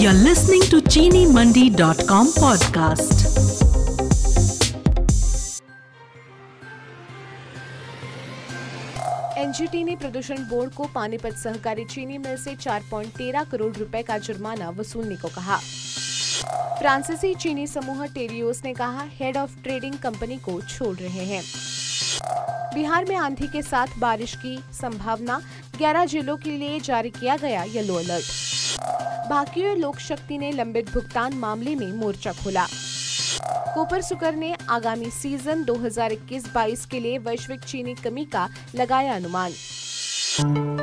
You're listening to ChiniMandi.com podcast. NGT ने प्रदूषण board को पानीपत सहकारी चीनी मिल से 4.13 करोड़ रुपए का जुर्माना वसूलने को कहा। फ्रांसीसी चीनी समूह टेरियोस ने कहा हेड ऑफ ट्रेडिंग कंपनी को छोड़ रहे हैं। बिहार में आंधी के साथ बारिश की संभावना, 11 जिलों के लिए जारी किया गया येलो अलर्ट। भारतीय लोक शक्ति ने लंबित भुगतान मामले में मोर्चा खोला। कोपर सुकर ने आगामी सीजन 2021-22 के लिए वैश्विक चीनी कमी का लगाया अनुमान।